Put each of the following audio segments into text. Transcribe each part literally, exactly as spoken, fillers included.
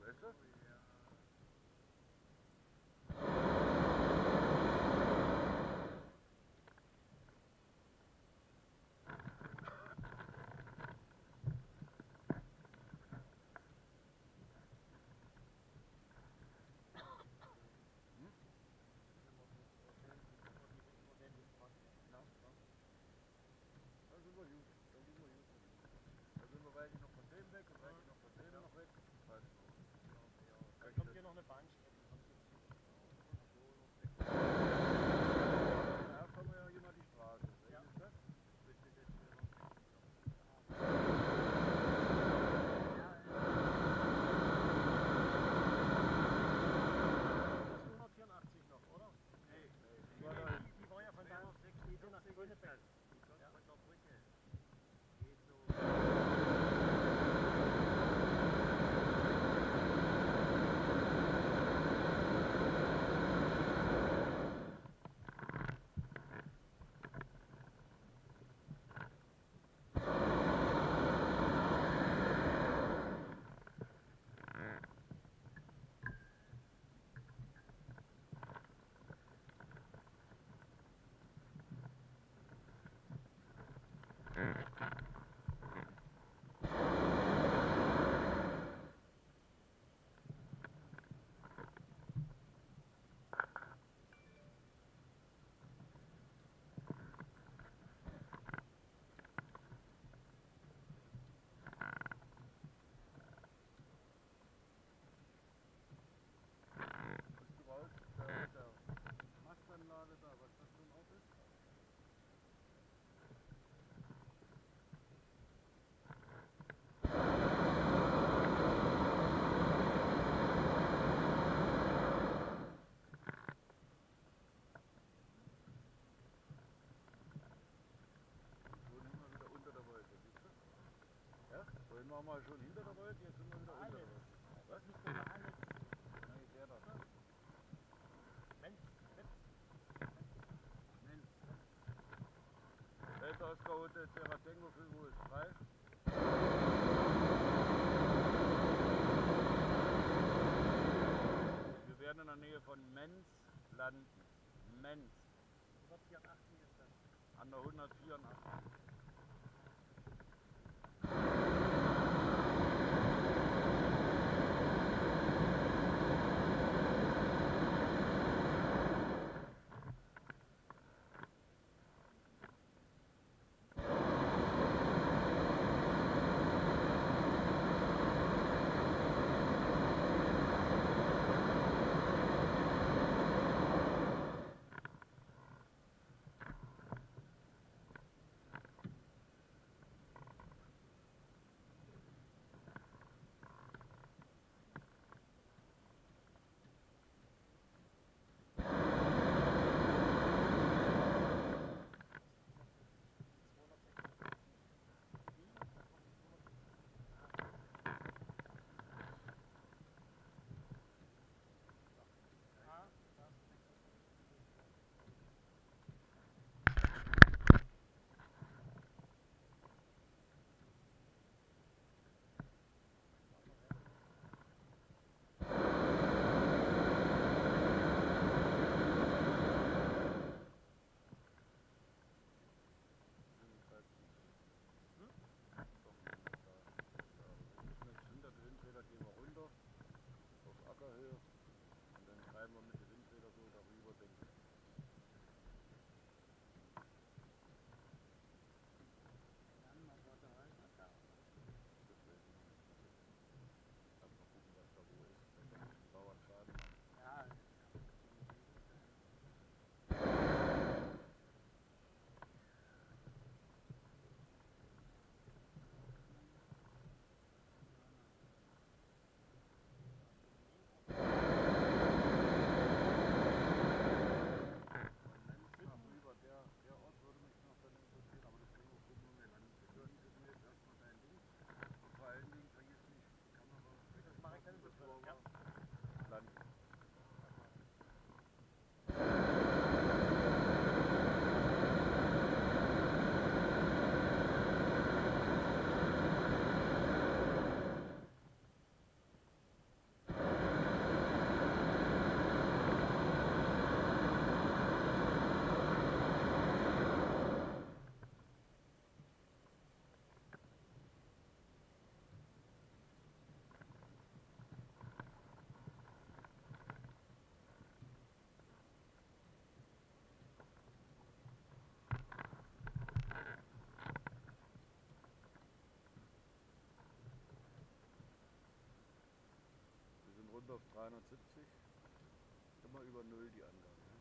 weißt du? Dann sind wir gut, dann sind wir gut. Dann sind wir weit noch von dem weg und weit noch von dem noch weg. Passt so. Dann kommt hier noch eine Bahnstrecke. Da kommen wir ja immer die Straße. Ja. Ist das? hundertvierundachtzig noch, oder? Nee, nee. Die, war da die, die war ja von da, die sind nach Gröneberg. Ja. Von der Brücke. Geht so. Bist du raus? Da mit der Mastanlage da, was das für ein Ort ist? Schon immer wieder unter der Wolke, siehst du? Ja? Vorhin waren wir schon hinter der Wolke, jetzt sind wir wieder unter der Wolke. Was ist denn der Hannes? Nee, der da. Mensch, Mensch. Mensch. Delta Oscar Hotel Sierra Tango fünf ist frei. Wir werden in der Nähe von Menz landen. Menz. hundertvierundachtzig ist das. An der hundertvierundachtzig. kommt auf dreihundertsiebzig. Immer über null die Angabe. Ne?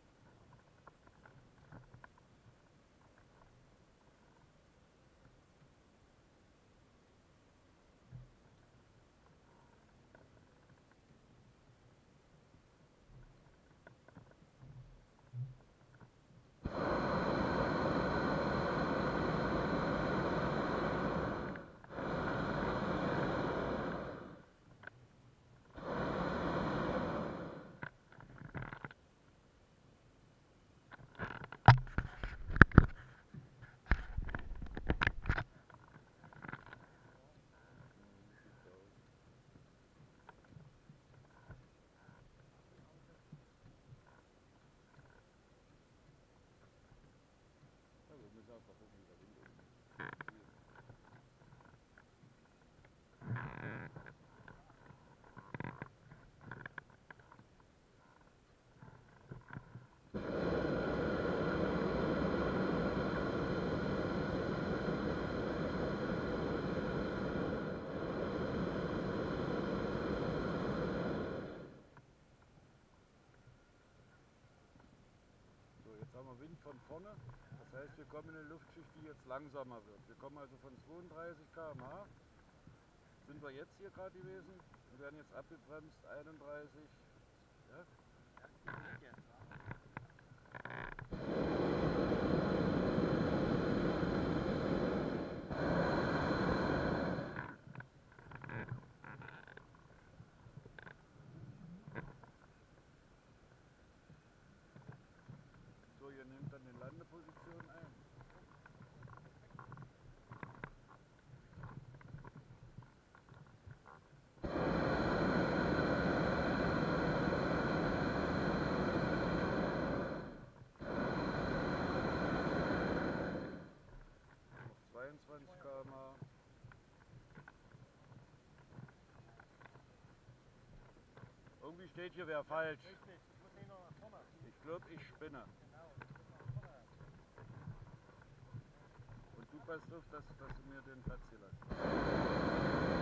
Ja, wir müssen einfach gucken, wie der Wind ist. So, jetzt haben wir Wind von vorne. Das heißt, wir kommen in eine Luftschicht, die jetzt langsamer wird. Wir kommen also von zweiunddreißig Kilometer pro Stunde. Sind wir jetzt hier gerade gewesen und werden jetzt abgebremst, einunddreißig. Ja? So, ihr nehmt dann die Landeposition ein. zweiundzwanzig Kilometer pro Stunde. Irgendwie steht hier wer falsch. Richtig, ich muss nicht noch nach vorne. Ich glaube, ich spinne. Genau, ich muss nach vorne. Und du passt auf, dass, dass du mir den Platz hier lässt.